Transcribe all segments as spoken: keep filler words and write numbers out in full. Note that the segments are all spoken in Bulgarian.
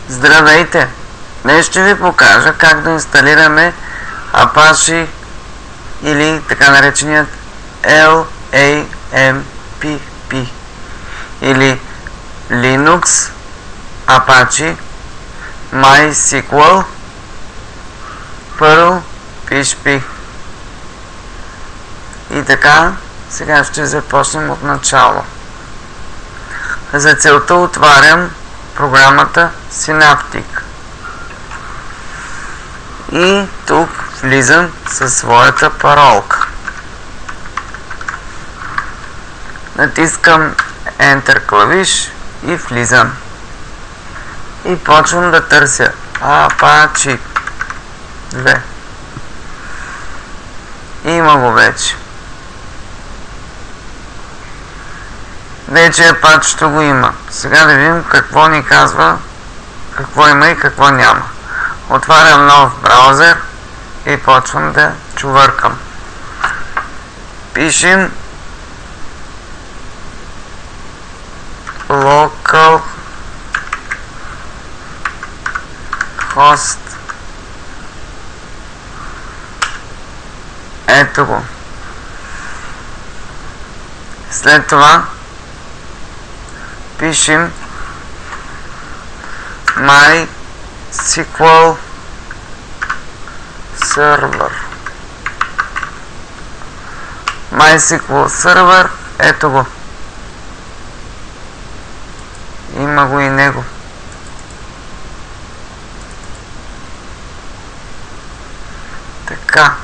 Здравейте! Днес ще ви покажа как да инсталираме Apache или така нареченият L A M P P или Linux Apache MySQL Perl P H P. И така, сега ще започнем от начало. За целта отварям програмата Synaptic. И тук влизам със своята паролка. Натискам Enter клавиш и влизам. И почвам да търся Apache две. Има го вече. Вече Apache го има. Сега да видим какво ни казва, какво има и какво няма. Отварям нов браузер и почвам да чувъркам. Пишем local host. Ето го. След това пишем MySQL Server. MySQL Server, ето го. Има го и него. Така.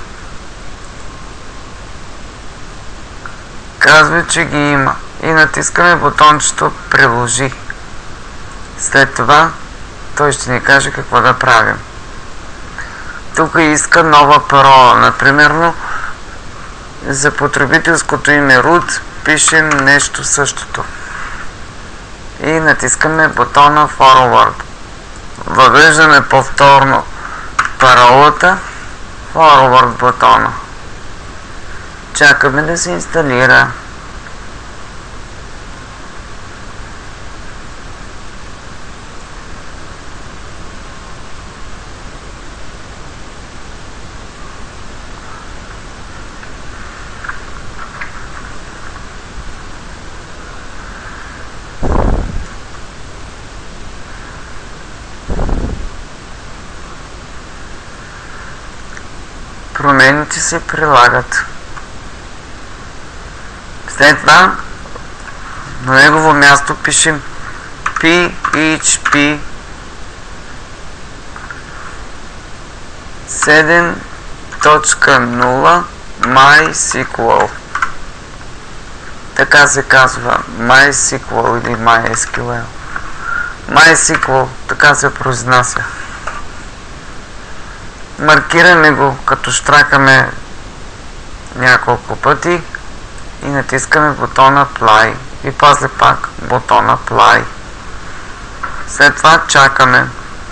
Казва, че ги има. И натискаме бутончето Приложи. След това той ще ни каже какво да правим. Тук иска нова парола. Например, за потребителското име root пишем нещо същото. И натискаме бутона Forward. Въвеждаме повторно паролата, Forward бутона. Чакаме да се инсталира. Промените се прилагат. След това на негово място пишем P H P седем точка нула MySQL. Така се казва MySQL или MySQL. MySQL, така се произнася. Маркираме го, като щракаме няколко пъти и натискаме бутона Apply. И после пак бутона Apply. След това чакаме.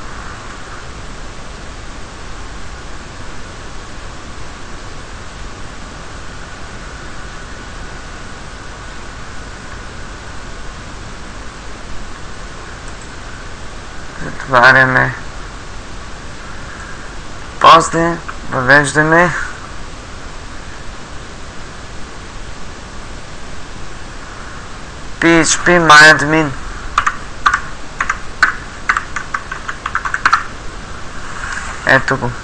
Затваряме. После въвеждаме P H P MyAdmin. Ето го.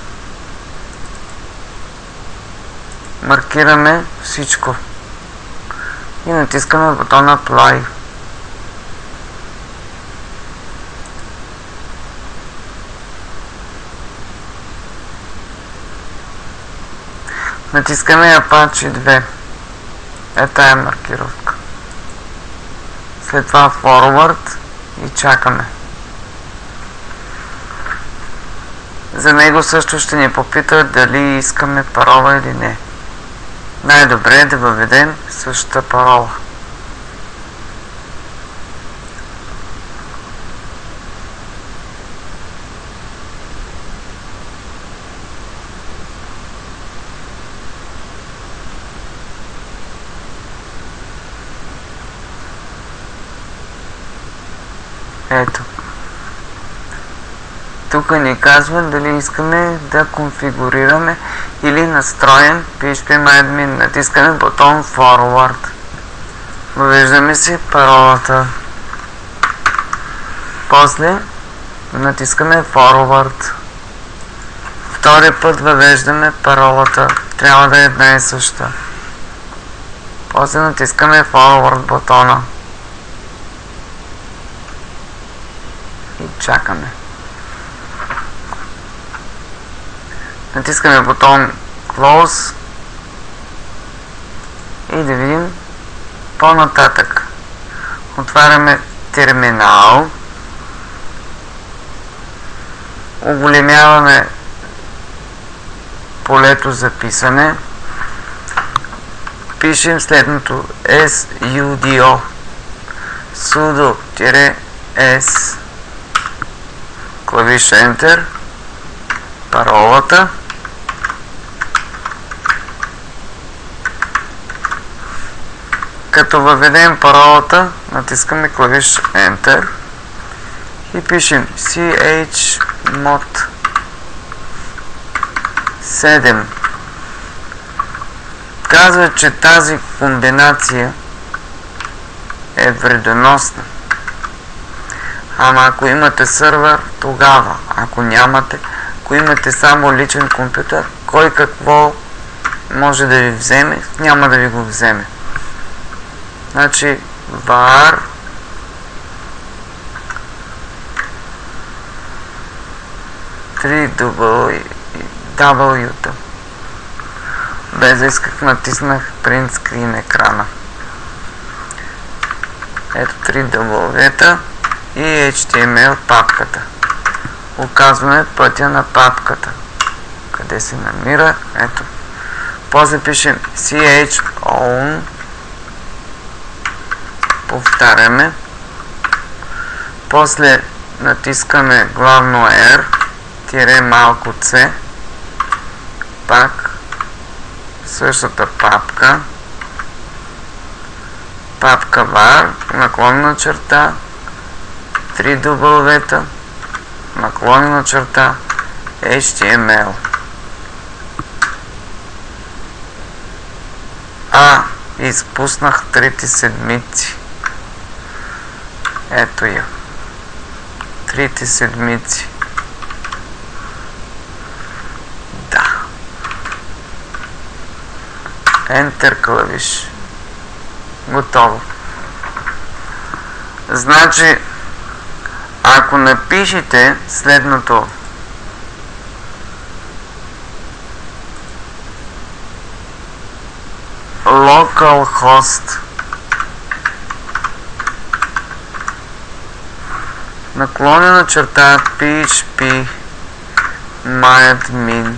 Маркираме всичко. И натискаме бутона Apply. Натискаме Apache две. Е тая маркировка. След това Forward и чакаме. За него също ще ни попита дали искаме парола или не. Най-добре е да въведем същата парола. Ето. тук ни казва дали искаме да конфигурираме или настроим пи ейч пи MyAdmin. Натискаме бутон Forward. Въвеждаме си паролата. После натискаме Forward. Втори път въвеждаме паролата. Трябва да е една и съща. После натискаме Forward бутона. И чакаме. Натискаме бутон Close и да видим по-нататък. Отваряме терминал. Оголемяваме полето за писане. Пишем следното sudo sudo-s клавиша Enter, паролата, като въведем паролата, натискаме клавиш Enter и пишем chmod седем. Казва, че тази комбинация е вредоносна. Ама ако имате сървър, тогава. Ако нямате, ако имате само личен компютър, кой какво може да ви вземе, няма да ви го вземе. Значи var три W-та. Без да исках, натиснах Print Screen екрана. Ето три W-та и ейч ти ем ел папката. Оказваме пътя на папката. Къде се намира? Ето. После пишем chown. Повтаряме. После натискаме главно R, тире малко C. Пак същата папка. Папка var, наклонена черта, три W-та, наклонена черта, ейч ти ем ел. А, изпуснах трите седмици. Ето я. Трите седмици. Да. Enter клавиш. Готово. Значи, ако напишете следното localhost наклонена черта пи ейч пи MyAdmin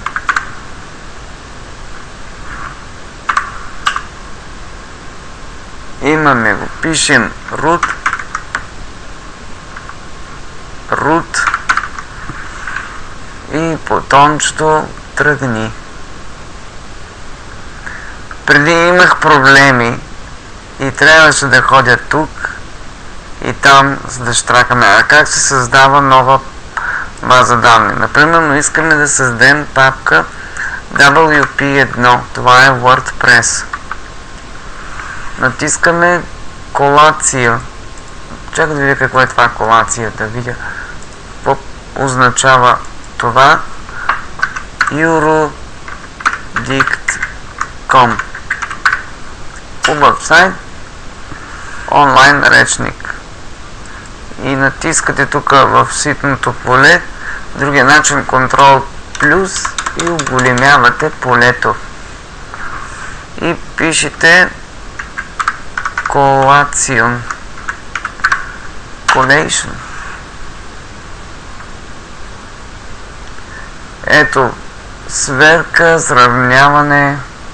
имаме го, пишем root root и бутончето тръгни. Преди имах проблеми и трябваше да ходя тук и там, за да щракаме. А как се създава нова база данни? Например, искаме да създадем папка дабъл ю пи едно. Това е WordPress. Натискаме колация. Чакай да видя какво е това колация, да видя какво означава това. eurodict точка com. Хубав сайт, онлайн речник. И натискате тук в ситното поле, другия начин Ctrl плюс и оголемявате полето. И пишете collation. Collation. Ето, сверка, сравняване.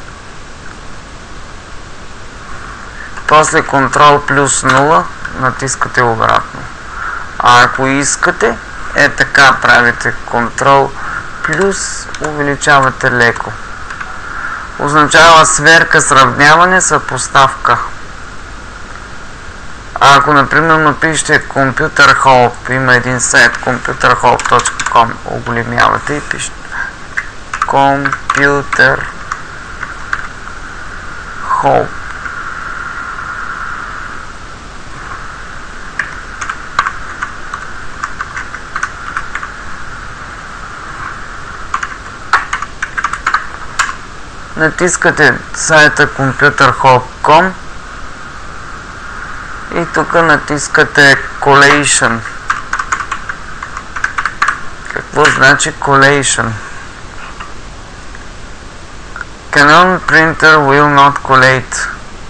После Ctrl плюс нула натискате обратно. А ако искате, е така правите Ctrl плюс, увеличавате леко. Означава сверка, сравняване, съпоставка. А ако, например, напишете Computer Hub, има един сайт computer hub точка com, оголемявате и пишете Computer Hub. Натискате сайта computer hub точка com и тук натискате Collation. Какво значи Collation? Canon printer will not collate.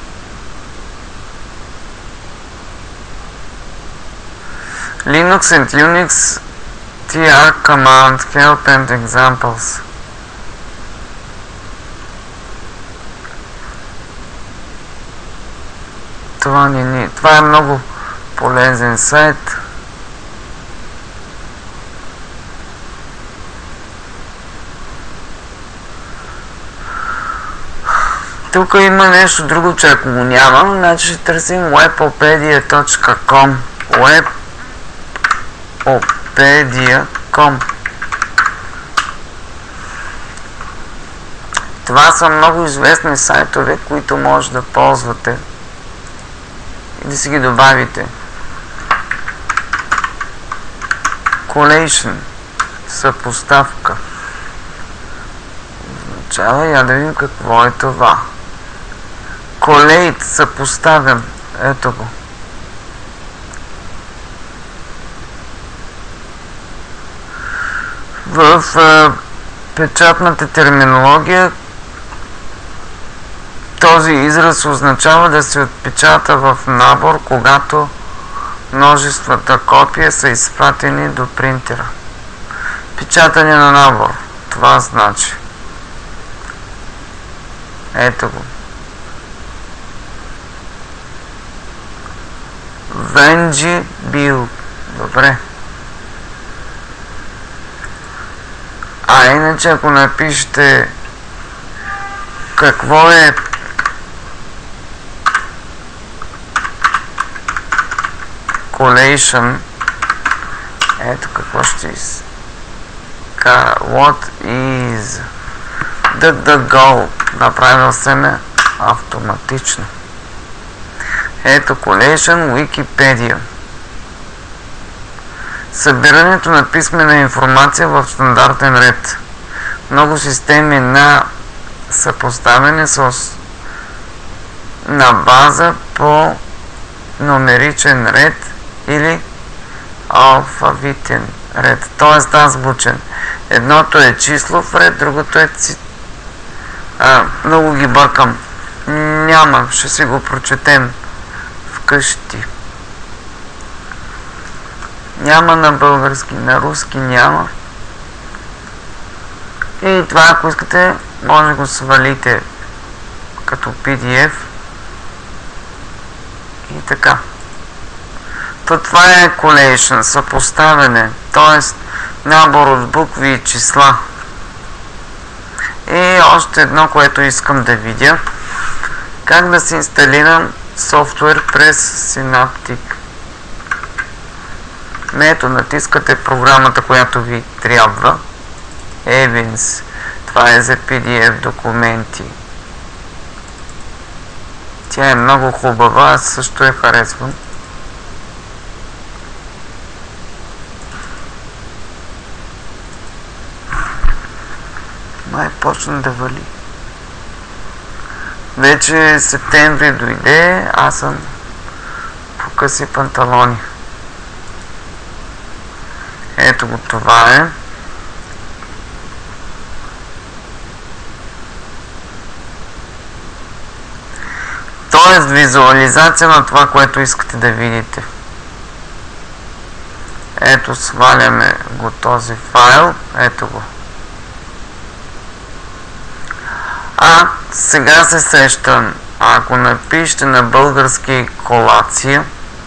Linux and Unix tr command help and examples. Това, не, не, това е много полезен сайт. Тук има нещо друго, че ако го нямам, значи ще търсим webopedia точка com. webopedia точка com. Това са много известни сайтове, които може да ползвате и да си ги добавите. Collation, съпоставка. Означава, я да видим какво е това. Collate, съпоставям. Ето го. В е, печатната терминология този израз означава да се отпечата в набор, когато множествата копия са изпратени до принтера. Печатане на набор. Това значи. Ето го. Венджи бил. Добре. А иначе ако напишете какво е collation, ето какво ще из... What is DuckDuckGo, направил се ме автоматично. Ето collation Wikipedia. Събирането на писмена информация в стандартен ред. Много системи на съпоставяне са на база по номеричен ред или алфавитен ред, т.е. азбучен. Едното е числов ред, другото е ци... А, много ги бъркам. Няма, ще си го прочетем вкъщи. Няма на български, на руски няма. И това, ако искате, може да го свалите като пи ди еф. И така. То това е collation, съпоставяне, т.е. набор от букви и числа. И още едно, което искам да видя. Как да се инсталирам софтуер през Synaptic. Ето, натискате програмата, която ви трябва. Evans. Това е за пи ди еф документи. Тя е много хубава, аз също я харесвам. Май почна да вали. Вече септември дойде, аз съм по къси панталони. Ето го, това е. Тоест визуализация на това, което искате да видите. Ето, сваляме го този файл. Ето го. А сега се сещам, ако напишете на български колация,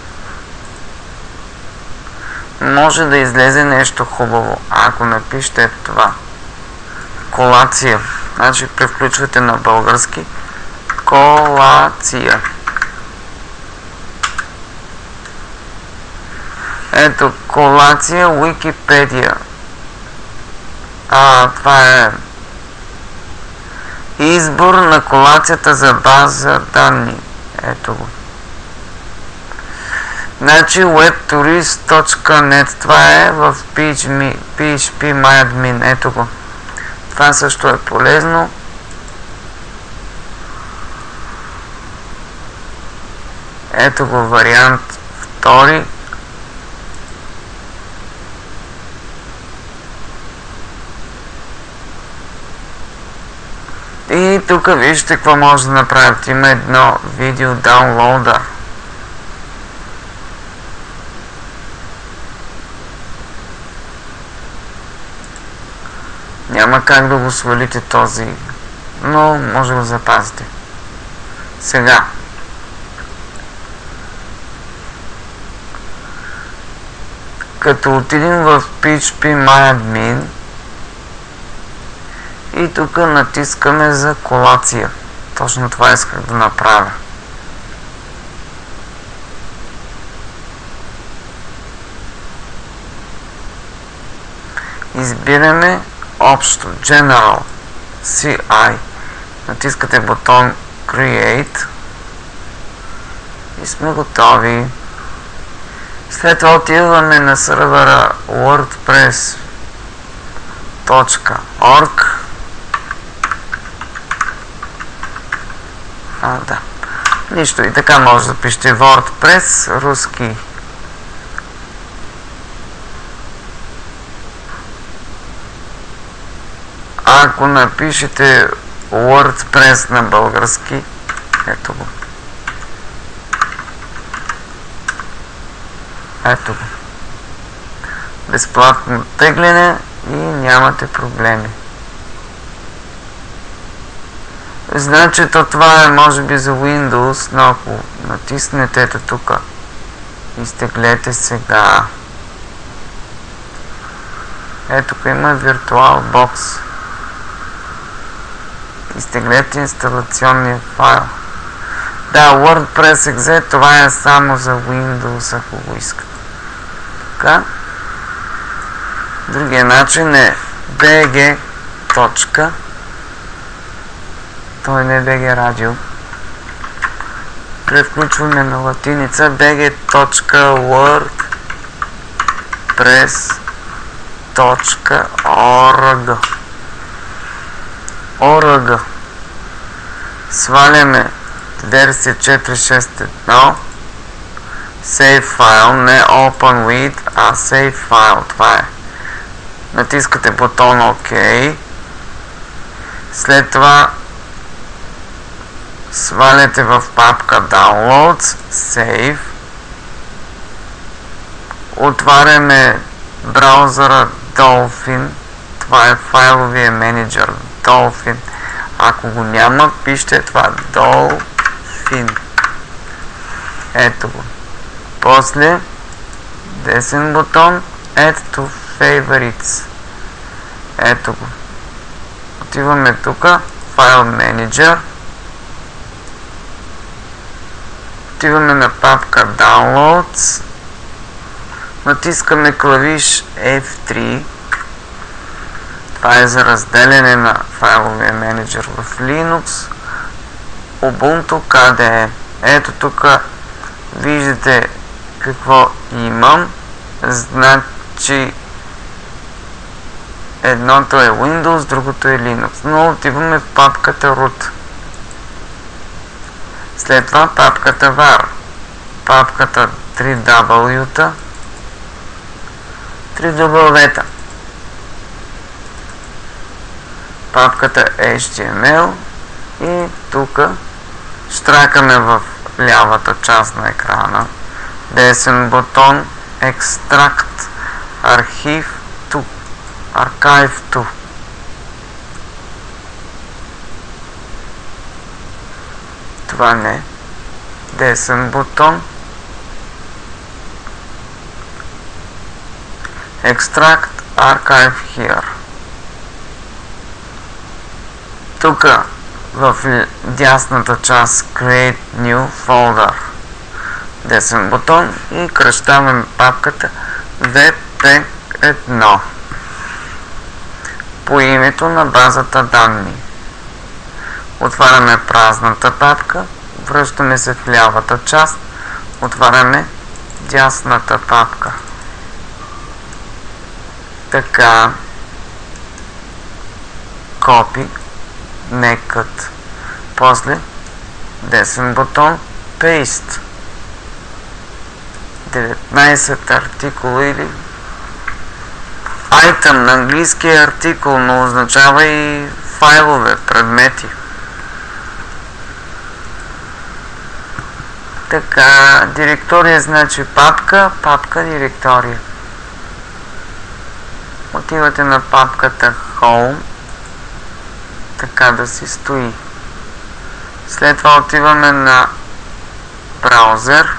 може да излезе нещо хубаво. А ако напишете това, колация, значи превключвате на български, колация. Ето, колация Wikipedia. А, това е избор на колацията за база данни. Ето го. Значи webtourist точка net. Това е в пи ейч пи MyAdmin. Ето го. Това също е полезно. Ето го вариант втори. И тук вижте какво може да направите. Има едно видео даунлоудър. Няма как да го свалите този, но може да го запазите. Сега. Като отидем в пи ейч пи MyAdmin и тук натискаме за колация. Точно това исках да направя. Избираме общо, General, си ай. Натискате бутон Create и сме готови. След това отиваме на сървъра wordpress точка org. А, да. Нищо, и така може да пишете WordPress, руски. Ако напишете WordPress на български, ето го. Ето го. Безплатно тегляне и нямате проблеми. Значи то това е може би за Windows, но ако натиснете ето тук, изтеглете сега. Ето тук има VirtualBox. Изтеглете инсталационния файл. Да, WordPress Exe, това е само за Windows, ако го искате. Така. Другия начин е bg. Той не е би джи радио. Превключваме на латиница bg точка wordpress точка org. org. Сваляме версия четири шест едно. Save file, не Open with, а Save file. Това е. Натискате бутон OK. След това сваляте в папка Downloads, Save. Отваряме браузъра Dolphin. Това е файловия менеджер Dolphin. Ако го няма, пишете това Dolphin. Ето го. После десен бутон Add to Favorites. Ето го. Отиваме тук, File Manager. Отиваме на папка Downloads. Натискаме клавиш еф три. Това е за разделяне на файловия менеджер в Linux. Ubuntu къде де е. Ето тук виждате какво имам. Значи едното е Windows, другото е Linux. Но отиваме в папката Root. След това папката var. Папката три дабълю-та. три дабълю-та. Папката ейч ти ем ел и тук штракаме в лявата част на екрана. Десен бутон Extract Archive to Archive to. Това не. Десен бутон Extract Archive here. Тук в дясната част Create New Folder. Десен бутон и кръщаваме папката ви пи едно по името на базата данни. Отваряме празната папка, връщаме се в лявата част, отваряме дясната папка. Така, копи, некът, после десен бутон, paste. деветнайсет артикула или item на английски е артикул, но означава и файлове, предмети. Така, директория значи папка, папка, директория. Отивате на папката Home, така да си стои. След това отиваме на браузър.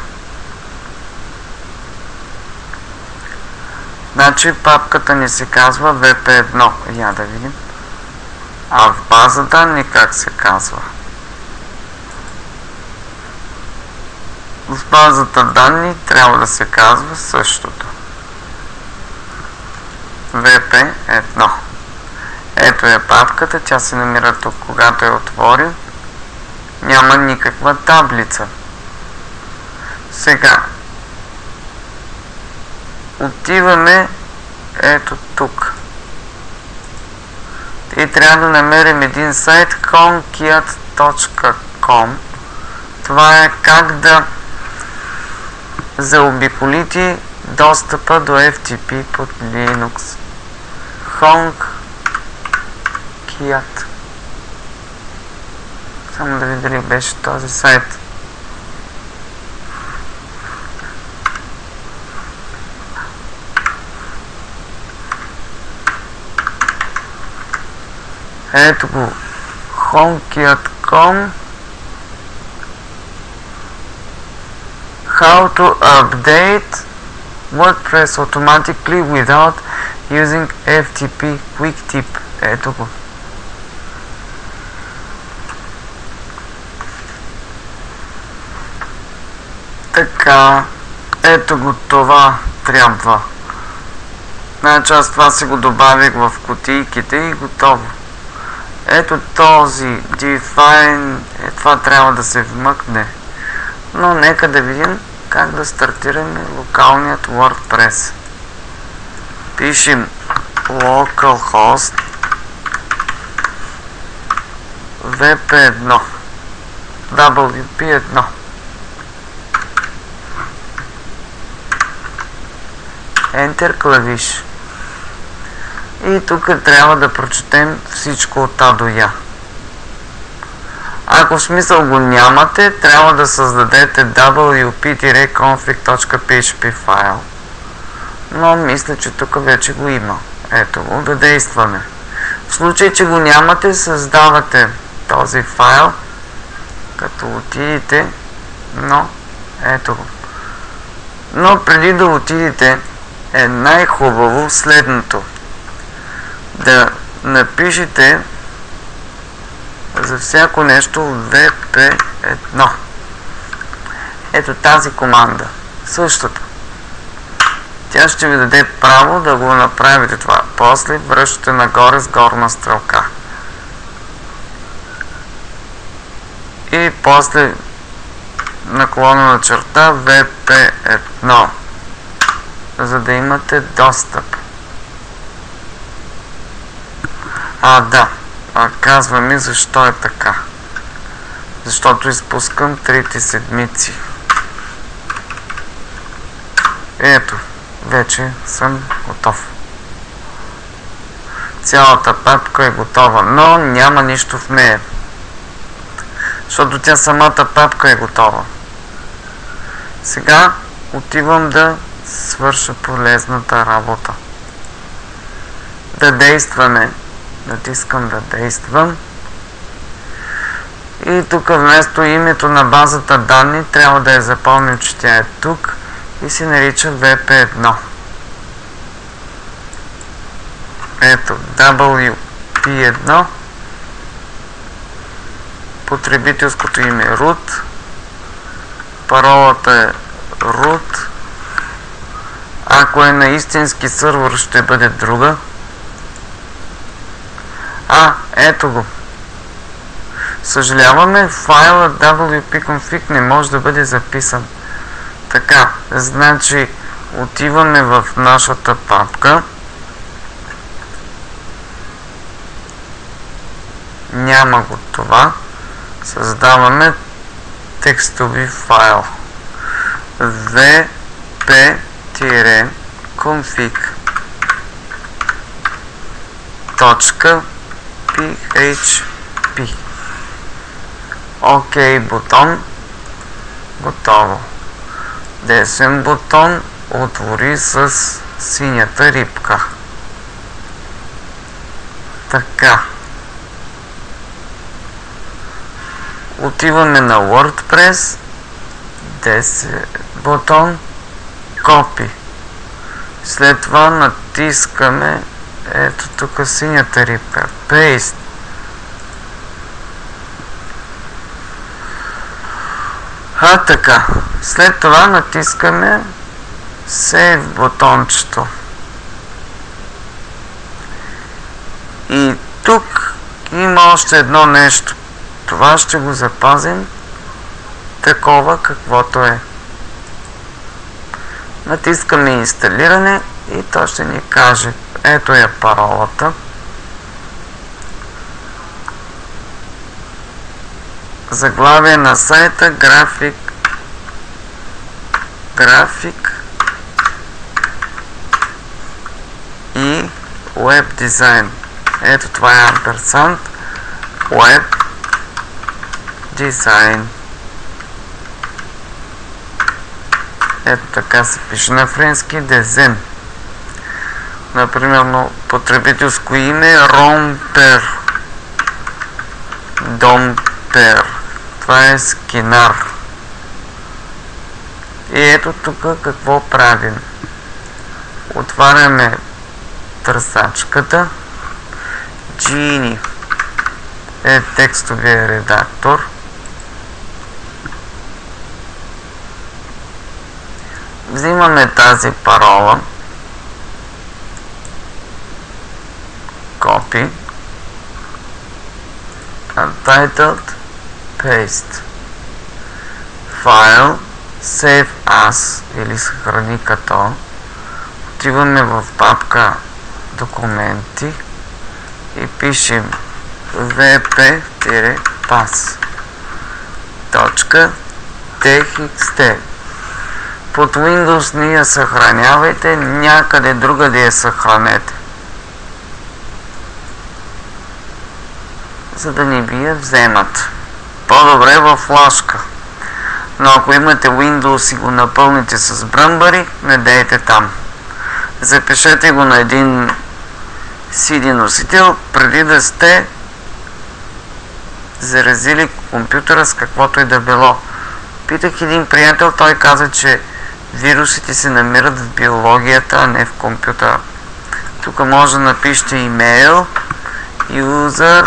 Значи папката ни се казва ви пи едно. Я да видим. А в база данни как се казва? В базата данни трябва да се казва същото. ви пи едно. Ето е папката, тя се намира тук, когато я отворим. Няма никаква таблица. Сега отиваме ето тук. И трябва да намерим един сайт conkiat точка com. Това е как да заобиколите достъпа до еф ти пи под Linux. conkiat. Само да видя дали беше този сайт. Ето го. conkiat точка com. How to update WordPress automatically without using еф ти пи Quick Tip. Ето го. Така, ето го, това трябва. Значи аз това си го добавих в кутийките и готово. Ето този define, е, това трябва да се вмъкне. Но нека да видим как да стартираме локалният WordPress. Пишем localhost ви пи едно дабъл ю пи едно. Enter клавиш. И тук трябва да прочетем всичко от А до Я. Ако в смисъл го нямате, трябва да създадете дабъл ю пи config точка пи ейч пи файл. Но мисля, че тук вече го има. Ето го, да действаме. В случай, че го нямате, създавате този файл, като отидете, но ето го. Но преди да отидете, е най-хубаво следното. Да напишете за всяко нещо ви пи едно. Ето тази команда. Същата. Тя ще ви даде право да го направите това. После връщате нагоре с горна стрелка. И после наклонена черта ви пи едно. За да имате достъп. А, да. А, казва ми защо е така. Защото изпускам трите седмици. Ето. Вече съм готов. Цялата папка е готова, но няма нищо в нея. Защото тя самата папка е готова. Сега отивам да свърша полезната работа. Да действаме. Натискам да действам. И тук вместо името на базата данни трябва да я запомним, че тя е тук и се нарича ви пи едно. Ето, дабъл ю пи едно. Потребителското име е root. Паролата е root. ако е на истински сървър, ще бъде друга. А, ето го. Съжаляваме, файла дабъл ю пи config не може да бъде записан. Така, значи отиваме в нашата папка. Няма го това. Създаваме текстови файл. vp-config .php. OK бутон. Готово. Десен бутон отвори с синята рибка. Така. Отиваме на WordPress. десен бутон. Копи. След това натискаме ето тук синята рибка. Paste. А така. След това натискаме Save бутончето. И тук има още едно нещо. Това ще го запазим такова каквото е. Натискаме инсталиране и то ще ни каже. Ето е паролата. Заглавие на сайта, график, график и веб дизайн. Ето това е амперсанд, веб дизайн. Ето така се пише на френски, дезен. Например, потребителско име Ромпер. Домпер. Това е скинар. И ето тук какво правим. Отваряме търсачката. Genie е текстовия редактор. Взимаме тази парола. Copy. Untitled. Paste. File. Save as или съхрани като. Отиваме в папка документи и пишем vp-pass .txt. Под Windows не я съхранявайте, някъде друга да я съхранете, за да не ви я вземат. По-добре във флашка. Но ако имате Windows и го напълните с бръмбари, не дейте там. Запишете го на един си ди носител, преди да сте заразили компютъра с каквото и да било. Питах един приятел, той каза, че вирусите се намират в биологията, а не в компютъра. Тук може да напишете имейл user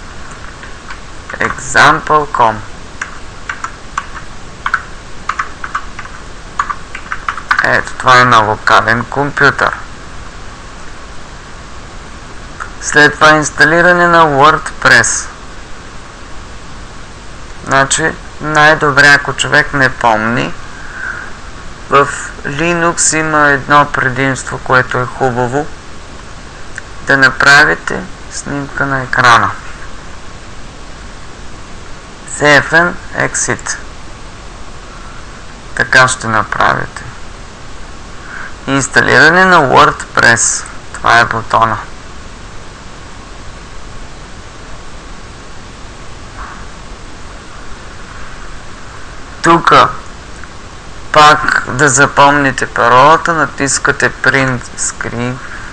example точка com. Ето, това е на локален компютър. След това инсталиране на WordPress. Значи, най-добре, ако човек не помни, в Linux има едно предимство, което е хубаво, да направите снимка на екрана. си еф ен Exit. Така ще направите. Инсталиране на WordPress. Това е бутона. Тук пак да запомните паролата, натискате Print Screen,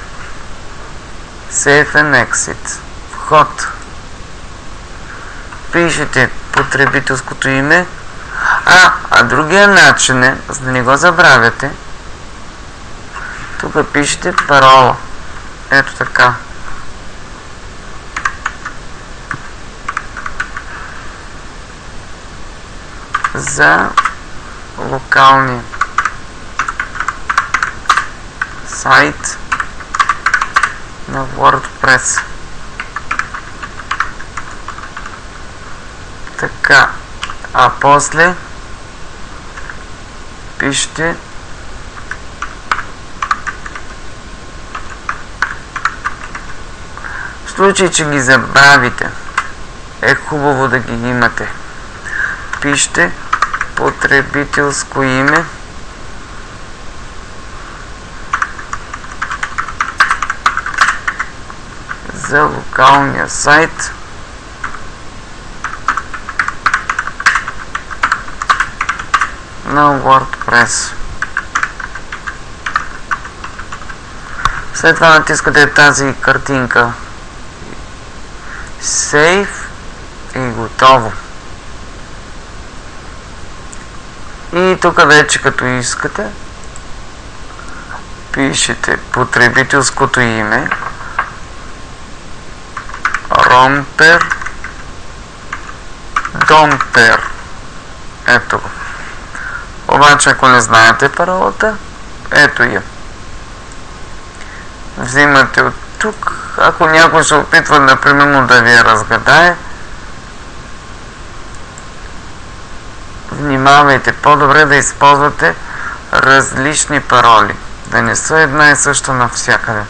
Save and Exit, вход. Пишете потребителското име, а, а другия начин е, за да не го забравяте, тук пишете парола. Ето така. За локалния сайт на WordPress. Така, а после пишете в случай, че ги забравите, е хубаво да ги имате. Пишете потребителско име, за локалния сайт на WordPress. След това натискате тази картинка Save и готово. И тук вече като искате пишете потребителското име Ромпер Домпер. Ето го. Обаче ако не знаете паролата, ето я. Взимате от тук. Ако някой се опитва, например, да ви я разгадае, внимавайте, по-добре да използвате различни пароли, да не са една и съща навсякъде.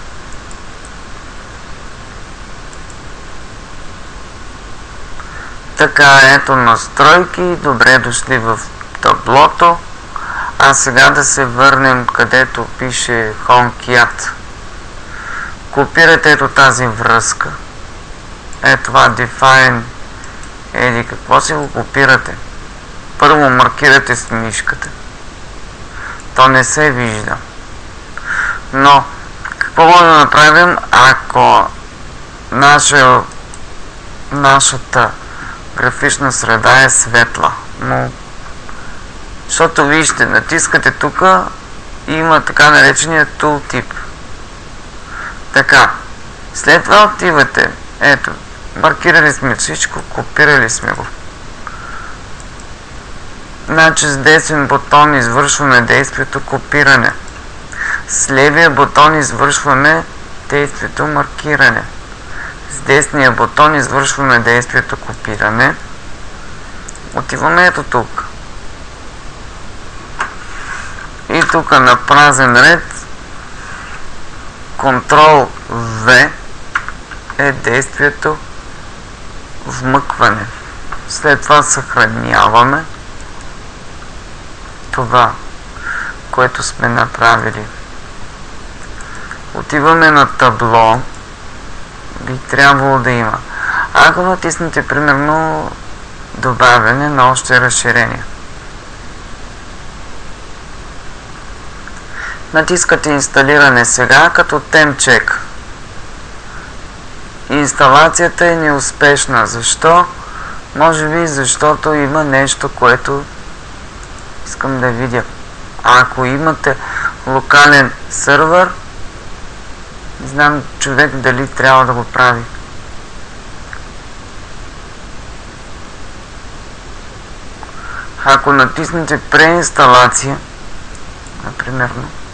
Така, ето настройки, добре дошли в таблото. А сега да се върнем където пише HomeKit. Копирате ето тази връзка. Ето това Define. Еди какво си го копирате? Първо маркирате с мишката. То не се вижда. Но какво може да направим, ако наша, нашата графична среда е светла? Но защото вижте, натискате тук и има така наречения tooltip. Така, след това отивате, ето, маркирали сме всичко, копирали сме го. Значи с десен бутон извършваме действието копиране. С левия бутон извършваме действието маркиране. С десния бутон извършваме действието копиране. Отиваме ето тук. И тук на празен ред контрол V е действието вмъкване. След това съхраняваме това, което сме направили. Отиваме на табло. Би трябвало да има. Ако натиснете примерно добавяне на още разширения. Натискате инсталиране сега като темчек. Инсталацията е неуспешна. Защо? Може би защото има нещо, което искам да видя. А ако имате локален сървър, не знам човек дали трябва да го прави. Ако натиснете преинсталация, например,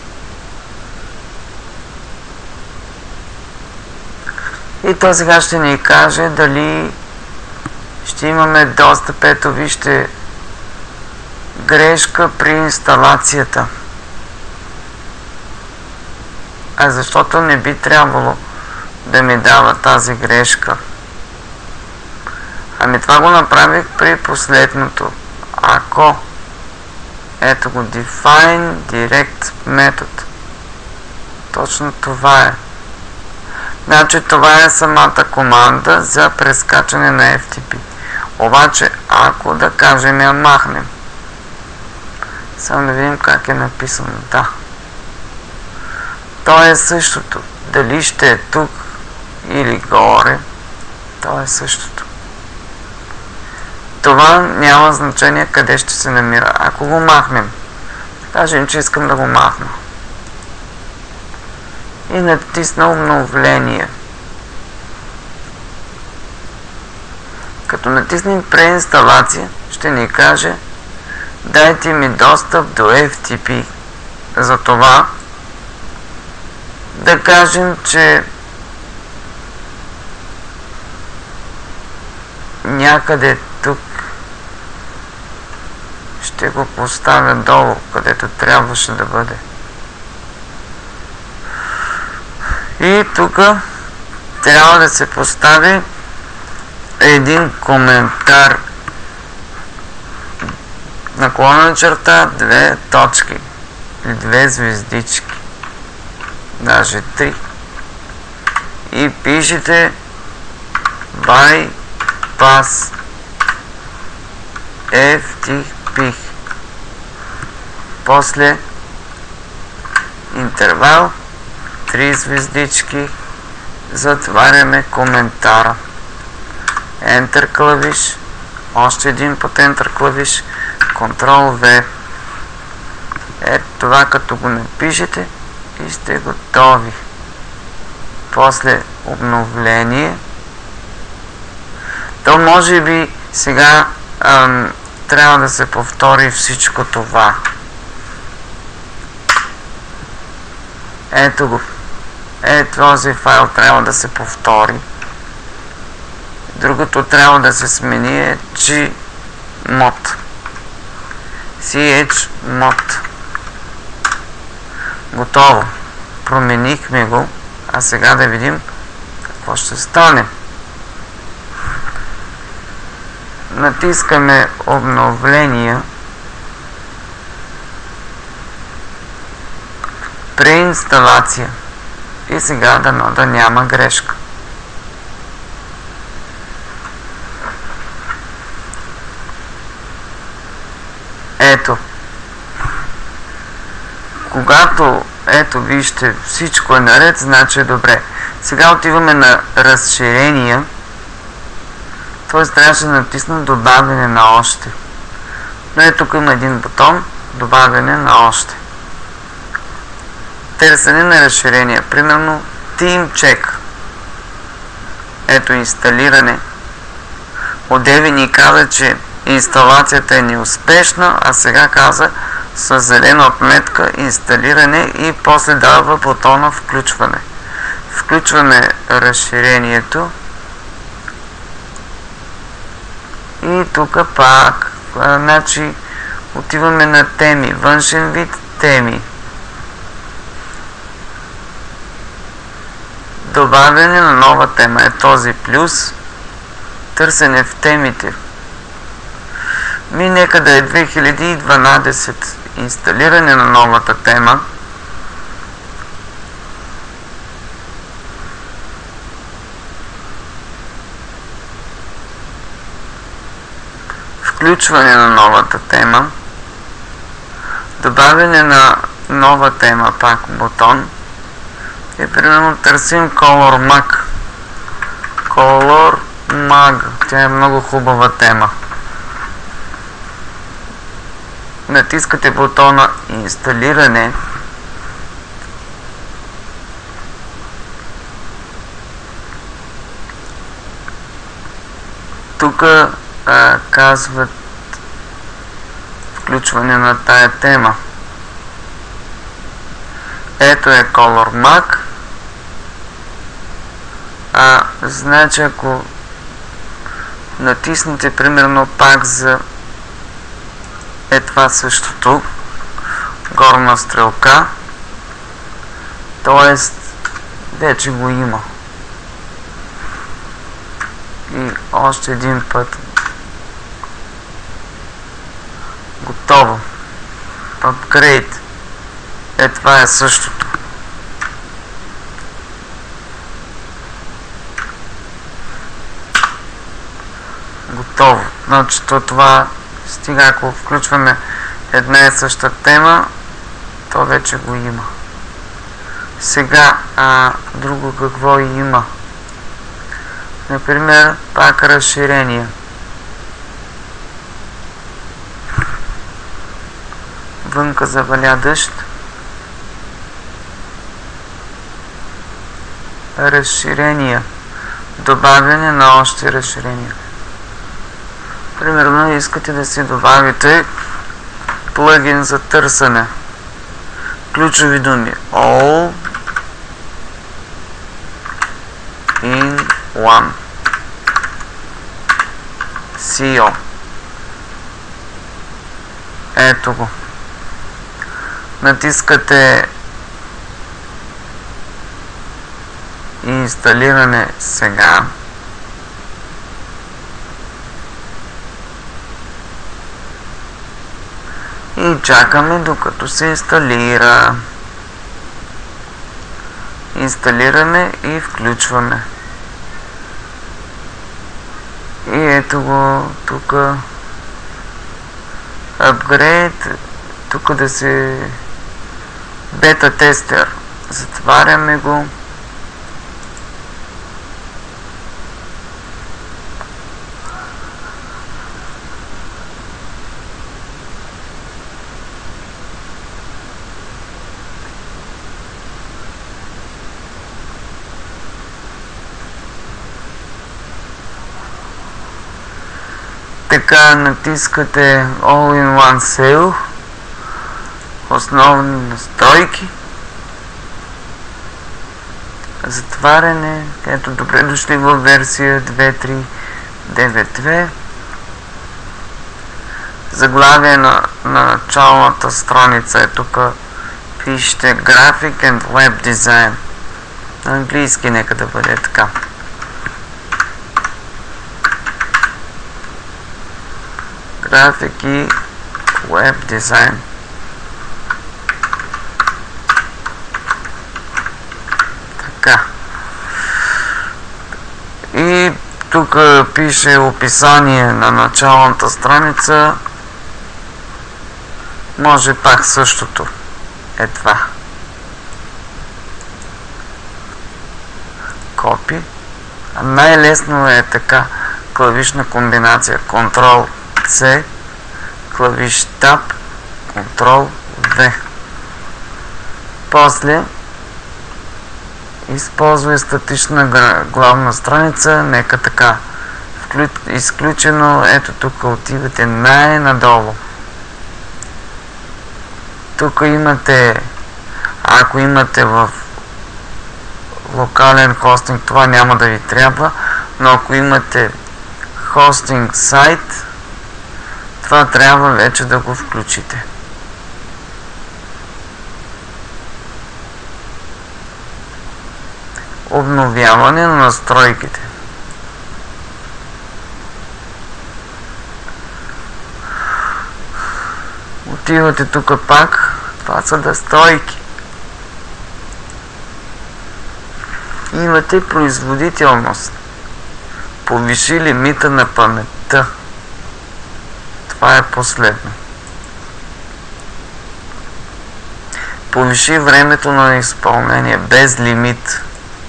и то сега ще ни каже дали ще имаме достъп. Ето вижте, грешка при инсталацията. А защото не би трябвало да ми дава тази грешка. Ами това го направих при последното. Ако ето го Define Direct Method. Точно това е. Значи това е самата команда за прескачане на Еф Ти Пи. Обаче, ако да кажем я махнем. Само да видим как е написано. Да. То е същото. Дали ще е тук или горе, то е същото. Това няма значение къде ще се намира. Ако го махнем, кажем, че искам да го махна. И натисна обновление. Като натиснем преинсталация, ще ни каже дайте ми достъп до Еф Ти Пи. Затова Да кажем, че някъде тук ще го поставя долу, където трябваше да бъде. И тук трябва да се постави един коментар. Наклонена черта, две точки. Или две звездички. Даже три. И пишете bypass еф ти пи. После интервал, три звездички, затваряме коментара. Enter клавиш, още един път Enter клавиш, Ctrl V. Ето това, като го напишете и сте готови. После обновление. То може би сега ам, трябва да се повтори всичко това. Ето го. Е, този файл трябва да се повтори. Другото трябва да се смени е chmod. chmod. Готово. Променихме го. А сега да видим какво ще стане. Натискаме обновления. Преинсталация. И сега дано да няма грешка. Ето. Когато, ето вижте, всичко е наред, значи е добре. Сега отиваме на разширения. Т.е. трябваше да натисна добавяне на още. Но ето тук има един бутон, добавяне на още. Търсене на разширения. Примерно TeamCheck. Ето инсталиране. Одеве ни каза, че инсталацията е неуспешна, а сега каза с зелена отметка инсталиране и после дава бутона включване. Включваме разширението. И тук пак, значи, отиваме на теми. Външен вид, теми. Добавяне на нова тема е този плюс. Търсене в темите. Ми нека да е две хиляди и дванадесет. Инсталиране на новата тема. Включване на новата тема. Добавяне на нова тема, пак бутон. И примерно търсим Color Mag. Color Mag. Тя е много хубава тема. Натискате бутона инсталиране. Тук казват включване на тая тема. Ето е Color Mag. А, значи ако натиснете примерно пак за е това същото, горна стрелка, т.е. вече го има. И още един път. Готово. Upgrade. Е, това е същото. Готово. Значи това стига, ако включваме една и съща тема, то вече го има. Сега, а, друго какво има? Например, пак разширение. Вънка заваля дъжд. Разширения. Добавяне на още разширения. Примерно искате да си добавите плагин за търсене. Ключови думи. All едно. Си О. Ето го. Натискате инсталиране сега. И чакаме докато се инсталира. Инсталиране и включване. И ето го тук. Upgrade. Тук да се бета тестер. Затваряме го. Така натискате All-in-One Sale, основни настройки, затваряне, ето добре дошли във версия две точка три девет две, заглавие на, на началната страница е тук, пишете Graphic and Web Design, на английски нека да бъде така. График и веб дизайн. Така. И тук пише описание на началната страница. Може пак същото. Е това. Копи. Най-лесно е така. Клавишна комбинация. Ctrl C, клавиш Tab, Ctrl V. После използвай статична главна страница, нека така. Изключено, ето тук отивате най-надолу. Тук имате, ако имате в локален хостинг, това няма да ви трябва, но ако имате хостинг сайт, това трябва вече да го включите. Обновяване на настройките. Отивате тук пак. Това са настройки. Имате производителност. Повиши лимита на паметта. Това е последно. Повиши времето на изпълнение без лимит.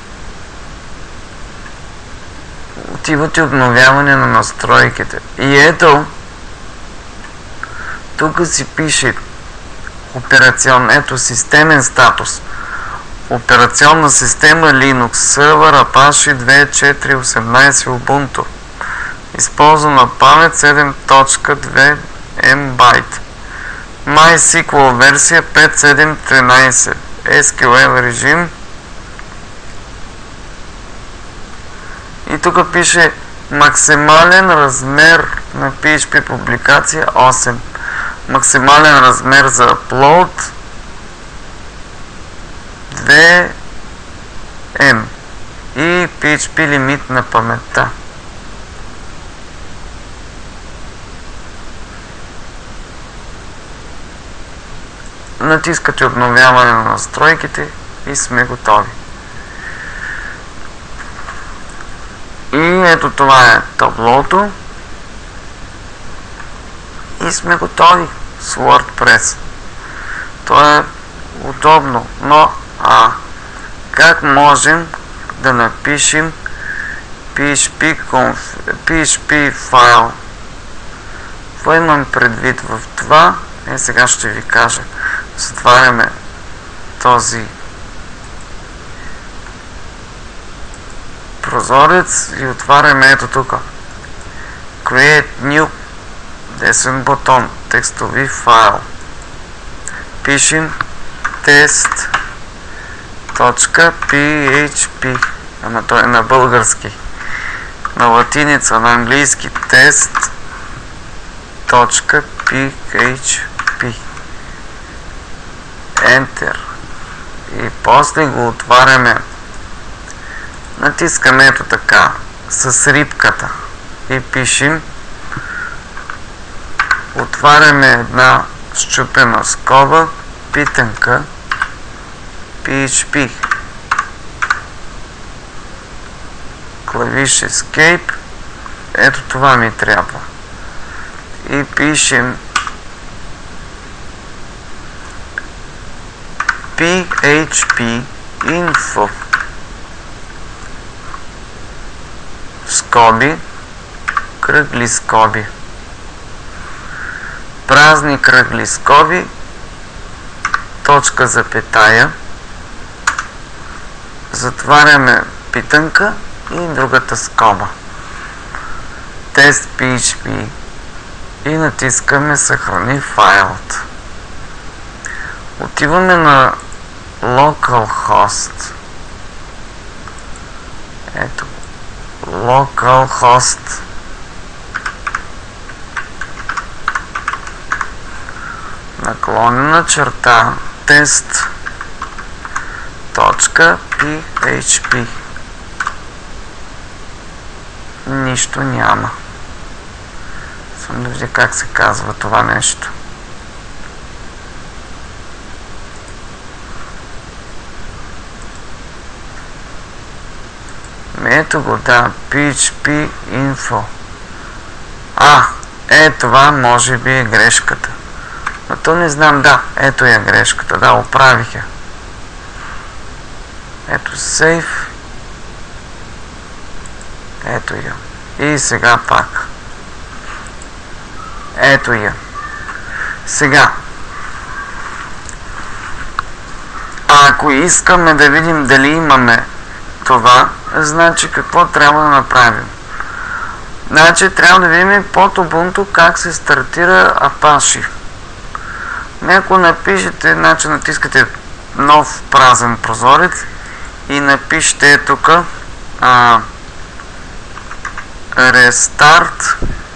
Отивате обновяване на настройките. И ето, тук си пише операционен, ето системен статус. Операционна система Linux, сервер Apache две точка четири точка осемнайсет Ubuntu. Използвана памет седем точка две мегабайта. MySQL версия пет точка седем точка тринайсет. ес кю ел режим. И тук пише максимален размер на пи ейч пи публикация осем. Максимален размер за upload две ем. И пи ейч пи лимит на паметта. Натискате обновяване на настройките и сме готови. И ето това е таблото. И сме готови с WordPress. То е удобно, но а как можем да напишем пи ейч пи, конф... пи ейч пи файл? Какво имам предвид в това? Е, сега ще ви кажа. Затваряме този прозорец и отваряме ето тук. Create New, десен бутон, текстови файл. Пишем тест.php, ама той е на български. на латиница, на английски test.php. Enter. И после го отваряме. Натискаме ето така, с рибката. И пишем. Отваряме една счупена скоба, питанка, PHP. Клавиш Escape. Ето това ми трябва. И пишем PHP info скоби, кръгли скоби, празни кръгли скоби, точка запетая, затваряме питанка и другата скоба, тест PHP и натискаме съхрани файлът. Отиваме на localhost. Ето localhost наклонена черта тест точка PHP. Нищо няма. Съм да видя как се казва това нещо. Ето го, да, PHP info. А, е това може би е грешката. Но то не знам, да, ето е грешката, да, оправих я. Ето save. Ето я. И сега пак. Ето я. Сега. Ако искаме да видим дали имаме това, значи какво трябва да направим? Значи трябва да видим под Ubuntu как се стартира Apache. Ако напишете, значи натискате нов празен прозорец и напишете тук а, Restart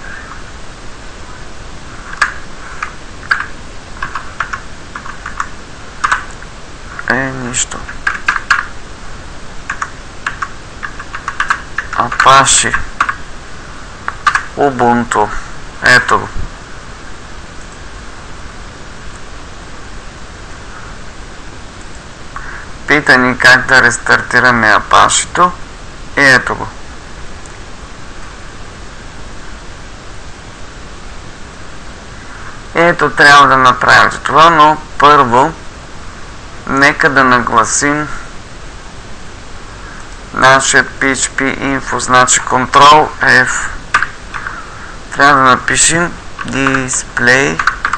е нищо. Apache Ubuntu. Ето го. Пита ни как да рестартираме Apache-то. И ето го. Ето трябва да направите това, но първо нека да нагласим нашия PHP info, значи Ctrl F. Трябва да напишем display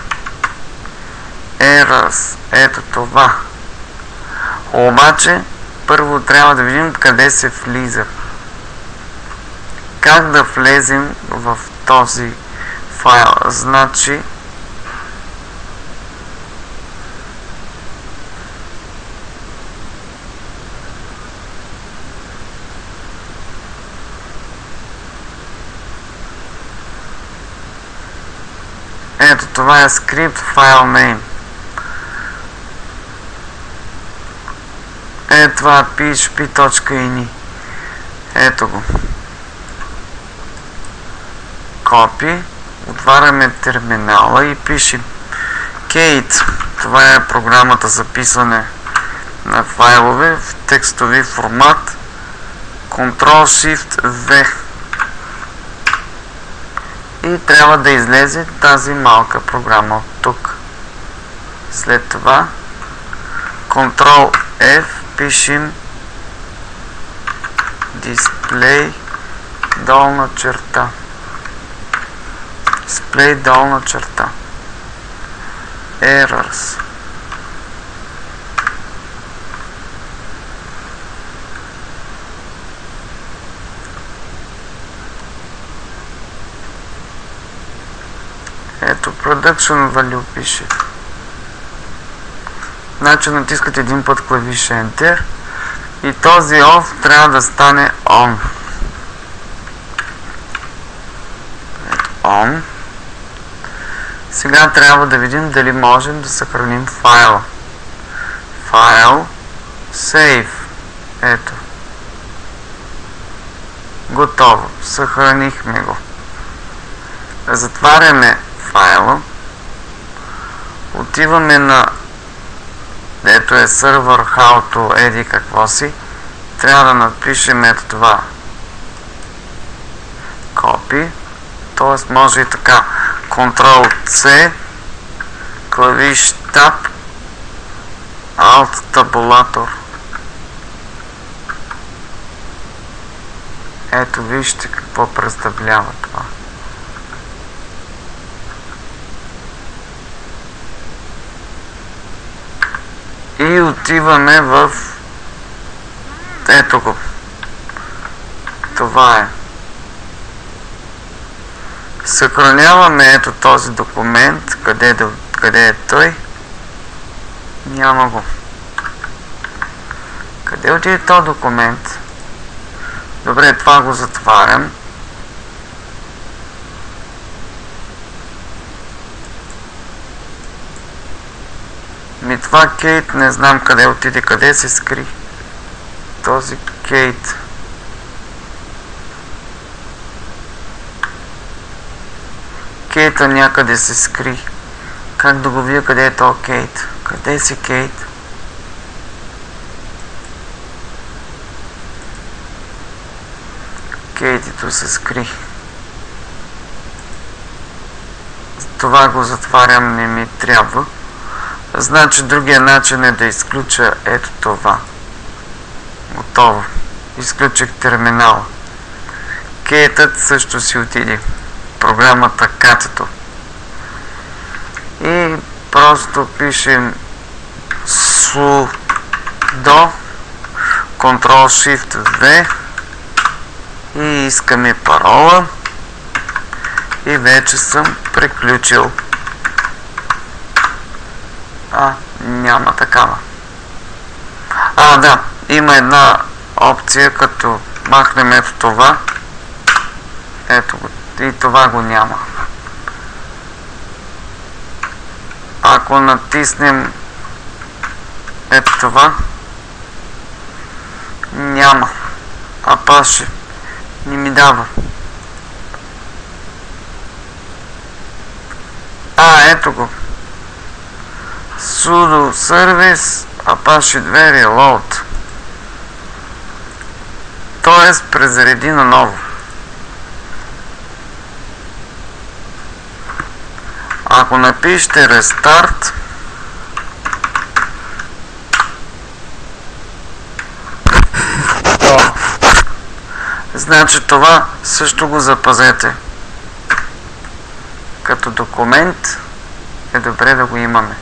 errors. Ето това. Обаче, първо трябва да видим къде се влиза. Как да влезем в този файл. Значи, ето това е script file name. Ето това е php.ini. Ето го. Копи. Отваряме терминала и пишем Kate. Това е програмата за писане на файлове в текстови формат. Ctrl-Shift-V. И трябва да излезе тази малка програма от тук. След това Ctrl-F, пишем display долна черта. Display долна черта. Errors. Ето Production Value пише. Значи натискате един път клавиша Enter и този Off трябва да стане On. On. Сега трябва да видим дали можем да съхраним файла. Файл, Save. Ето. Готово. Съхранихме го. Затваряме файла. Отиваме на ето е сервер how еди какво си. Трябва да напишем ето това. Copy. Т.е. може и така. Ctrl-C, клавиш Tab, Alt табулатор. Ето вижте какво представлява това. И отиваме в ето го. Това е. Съхраняваме ето този документ. Къде, да, къде е той? Няма го. Къде отиде този документ? Добре, това го затварям. Ми това Кейт не знам къде отиде, къде се скри. Този Кейт. Кейта някъде се скри. Как да го видя къде е то Кейт? Къде си Кейт? Кейтито се скри. Това го затварям, не ми трябва. Значи другия начин е да изключа ето това. Готово. Изключих терминала. Кейтът също си отиде. Програмата катето. И просто пишем sudo Ctrl-Shift-V и искаме парола и вече съм приключил. А, няма такава. А, да, има една опция, като махнем ето това. Ето го. И това го няма. Ако натиснем ето това, няма. А паше не ми дава. А, ето го. Sudo service Apache две reload. Тоест презареди наново. Ако напишете restart, то, значи това също го запазете. Като документ е добре да го имаме.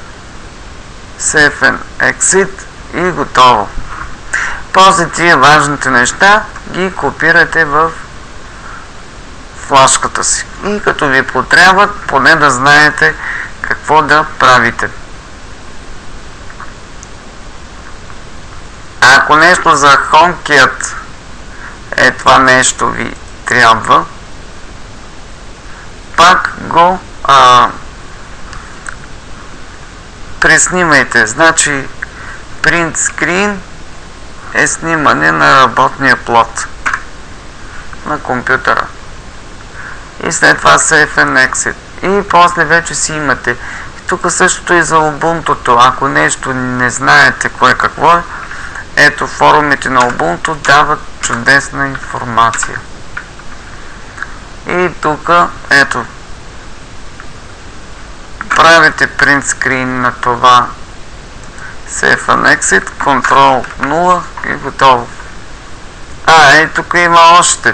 Save and Exit и готово. После тия важните неща ги копирате в флашката си. И като ви потребват, поне да знаете какво да правите. Ако нещо за HomeKit е това нещо ви трябва, пак го а, преснимайте. Значи Print Screen е снимане на работния плод на компютъра. И след това Save and Exit. И после вече си имате. Тук същото и за Ubuntu. Ако нещо не знаете кое какво е, ето форумите на Ubuntu дават чудесна информация. И тук, ето, правите Print Screen на това Save and Exit, Ctrl нула и готово. А, е, тук има още.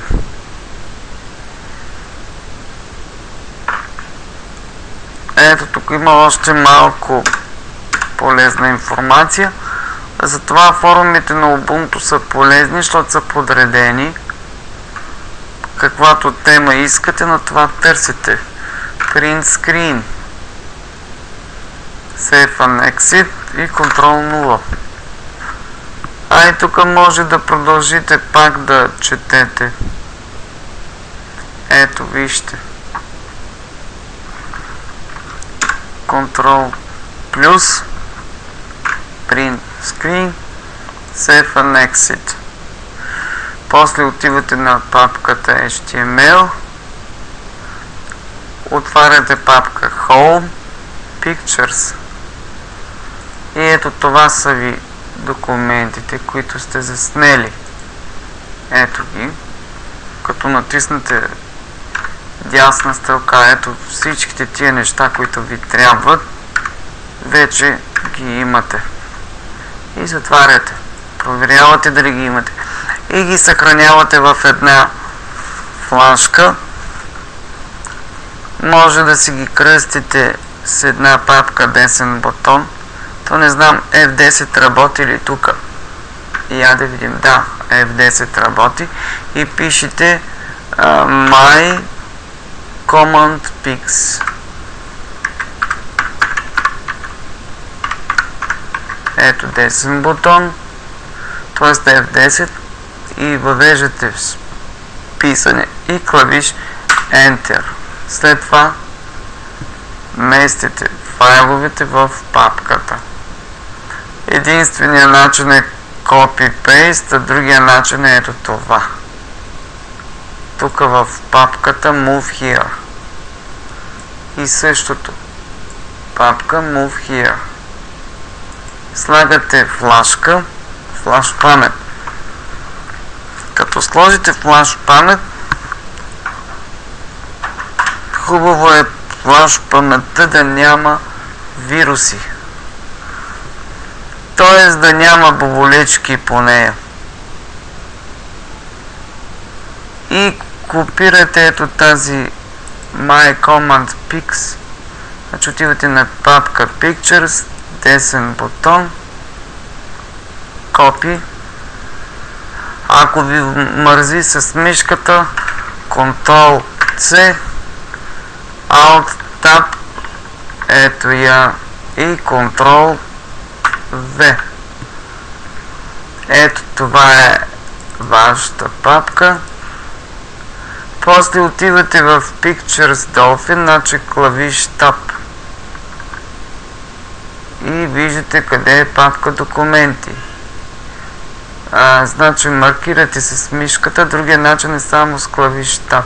Ето, тук има още малко полезна информация. Затова форумите на Ubuntu са полезни, защото са подредени. Каквато тема искате, на това търсите. Print Screen, Save and Exit и Ctrl нула. А и тук може да продължите пак да четете. Ето, вижте. Control плюс, Print Screen, Save and Exit. После отивате на папката Ейч Ти Ем Ел, отваряте папка Home, Pictures и ето това са ви документите, които сте заснели. Ето ги. Като натиснете дясна стрелка, ето всичките тия неща, които ви трябват, вече ги имате. И затваряте. Проверявате дали ги имате. И ги съхранявате в една флашка. Може да си ги кръстите с една папка десен бутон. То не знам, Еф десет работи ли тук. Я да видим. Да, Еф десет работи. И пишете uh, My Command Pix. Ето десен бутон, т.е. Еф десет, и въвеждате в писане и клавиш Enter. След това местите файловете в папката. Единственият начин е Copy-Paste, а другия начин е ето това. Тук в папката Move Here. И същото. Папка Move Here. Слагате флашка, флаш памет. Като сложите флаш памет, хубаво е флаш паметта да няма вируси. Т.е. да няма боболечки по нея. И копирате ето тази My Command Pix. Значи отивате на папка Pictures, десен бутон, Copy. Ако ви мързи с мишката, Control C, Alt Tab, ето я, и Control V. Ето това е вашата папка. После отивате в Pictures Dolphin, значи клавиш Tab. И виждате къде е папка документи. А, значи маркирате с мишката, другия начин е само с клавиш Tab.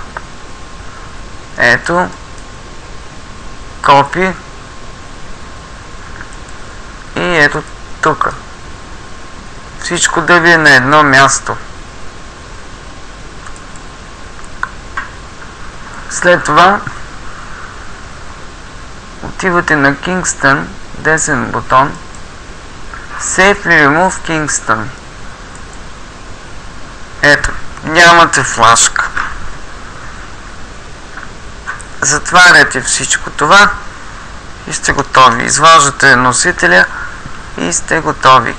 Ето. Copy. И ето тук. Всичко да ви е на едно място. След това отивате на Kingston, десен бутон, Safely Remove Kingston. Ето, нямате флашка. Затваряте всичко това и сте готови. Изваждате носителя и сте готови.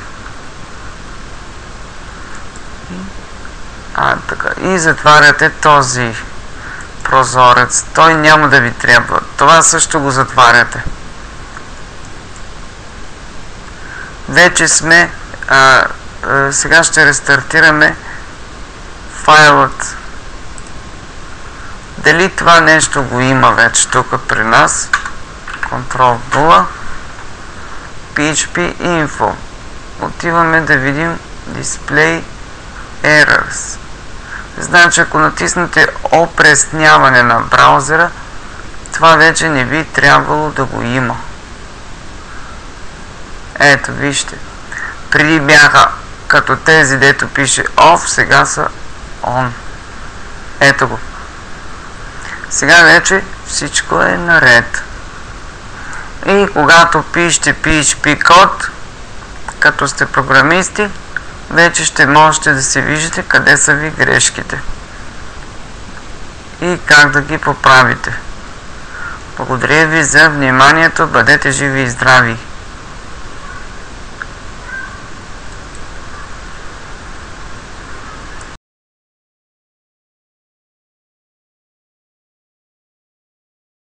А, така. И затваряте този прозорец. Той няма да ви трябва. Това също го затваряте. Вече сме... А, а, сега ще рестартираме файлът. Дали това нещо го има вече тук при нас? Control нула. пи ейч пи Info. Отиваме да видим Display Errors. Значи, ако натиснете опресняване на браузера, това вече не би трябвало да го има. Ето, вижте. Преди бяха като тези, дето пише Off, сега са On. Ето го. Сега вече всичко е наред. И когато пишете пи ейч пи код, като сте програмисти, вече ще можете да се виждате къде са ви грешките и как да ги поправите. Благодаря ви за вниманието, бъдете живи и здрави!